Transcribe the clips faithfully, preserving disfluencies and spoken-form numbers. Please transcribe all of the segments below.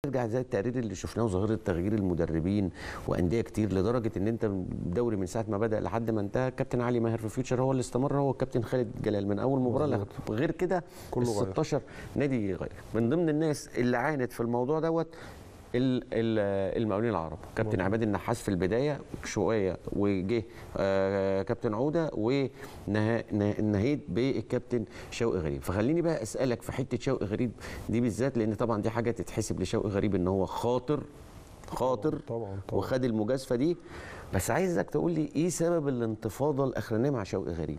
ترجع زي التقرير اللي شفناه وظاهره تغيير المدربين وانديه كتير، لدرجه ان انت الدوري من ساعه ما بدا لحد ما انتهى كابتن علي ماهر في فيوتشر هو اللي استمر، هو الكابتن خالد جلال من اول مباراه لاخر. غير كده ال ستاشر نادي غير. من ضمن الناس اللي عانت في الموضوع دوت المقاولين العرب، كابتن عماد النحاس في البدايه شويه، وجه آه كابتن عوده، ونهيت بالكابتن شوقي غريب. فخليني بقى اسالك في حته شوقي غريب دي بالذات، لان طبعا دي حاجه تتحسب لشوقي غريب ان هو خاطر خاطر طبعا طبعا طبعا. وخد المجازفه دي. بس عايزك تقول لي ايه سبب الانتفاضه الاخرانيه مع شوقي غريب؟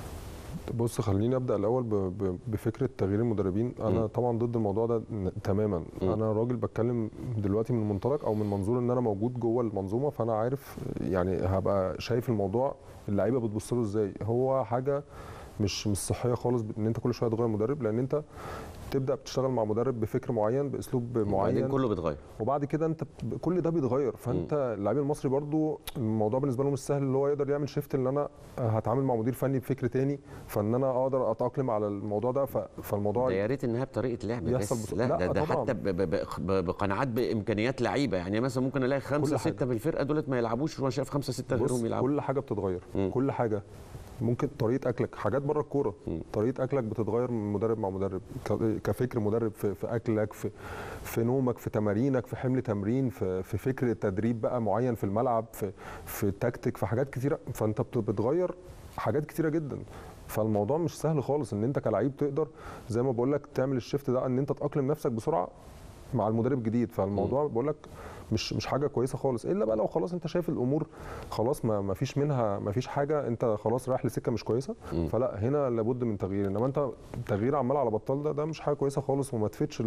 بص، خليني ابدا الاول بفكره تغيير المدربين. انا م. طبعا ضد الموضوع ده تماما. م. انا راجل بتكلم دلوقتي من منطلق او من منظور ان انا موجود جوه المنظومه، فانا عارف يعني هبقى شايف الموضوع اللعيبه بتبص له ازاي. هو حاجه مش مش صحيه خالص ان انت كل شويه تغير مدرب، لان انت تبدا بتشتغل مع مدرب بفكر معين باسلوب معين وبعدين كله بيتغير، وبعد كده انت كل ده بيتغير. فانت اللاعب المصري برضو الموضوع بالنسبه له مش سهل، اللي هو يقدر يعمل شيفت ان انا هتعامل مع مدير فني بفكر تاني، فان انا اقدر اتاقلم على الموضوع ده. فالموضوع ده يا ريت انها بطريقه لعب بس، لا, لا ده, ده حتى بقناعات بامكانيات لعيبه. يعني مثلا ممكن الاقي خمسه سته في الفرقه دولت ما يلعبوش وانا شايف خمسه سته غيرهم يلعبوا. كل حاجه بتتغير. م. كل حاجه ممكن طريقه اكلك، حاجات بره الكوره، طريقه اكلك بتتغير من مدرب مع مدرب، كفكر مدرب في, في اكلك، في في نومك، في تمارينك، في حمل تمرين، في, في فكر تدريب بقى معين في الملعب، في في تكتيك، في حاجات كتيره. فانت بتغير حاجات كتيره جدا. فالموضوع مش سهل خالص ان انت كلاعب تقدر زي ما بقول لك تعمل الشيفت ده، ان انت تاقلم نفسك بسرعه مع المدرب الجديد. فالموضوع بقول لك مش مش حاجه كويسه خالص، الا بقى لو خلاص انت شايف الامور خلاص ما, ما فيش منها ما فيش حاجه، انت خلاص رايح لسكه مش كويسه، فلا هنا لابد من تغيير. انما انت تغيير عمال على بطال ده ده مش حاجه كويسه خالص وما تفيدش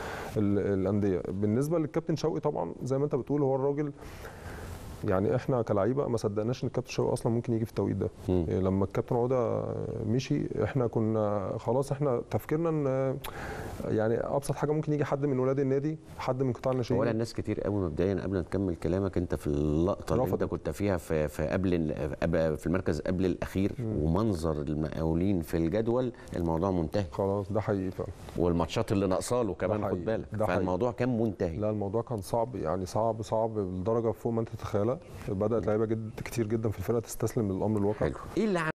الانديه. بالنسبه للكابتن شوقي طبعا زي ما انت بتقول، هو الراجل يعني احنا كلاعيبه ما صدقناش ان الكابتن شوقي اصلا ممكن يجي في التوقيت ده. مم. لما الكابتن عوده مشي احنا كنا خلاص احنا تفكيرنا ان يعني ابسط حاجه ممكن يجي حد من ولاد النادي، حد من قطاع الناشئين. اولا الناس كتير قوي مبدئيا قبل ما تكمل كلامك، انت في اللقطه اللي انت كنت فيها في في قبل في المركز قبل الاخير، مم. ومنظر المقاولين في الجدول الموضوع منتهي خلاص. ده حقيقي فعلا. والماتشات اللي ناقصاله كمان خد بالك، فالموضوع كان منتهي. لا الموضوع كان صعب، يعني صعب صعب لدرجه فوق ما انت تتخيلها. بدات لعيبه جد كتير جدا في الفرقه تستسلم للامر الواقع. حلو. ايه اللي